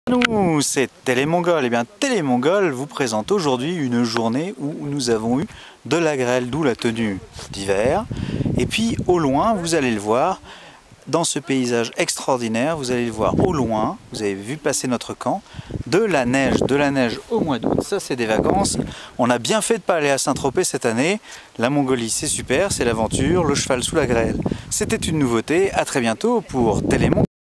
Nous, c'est Télémongol. Et bien, Télémongol vous présente aujourd'hui une journée où nous avons eu de la grêle, d'où la tenue d'hiver. Et puis, au loin, vous allez le voir, dans ce paysage extraordinaire, vous allez le voir au loin, vous avez vu passer notre camp, de la neige au mois d'août. Ça, c'est des vacances. On a bien fait de ne pas aller à Saint-Tropez cette année. La Mongolie, c'est super, c'est l'aventure, le cheval sous la grêle. C'était une nouveauté. À très bientôt pour Télémongol.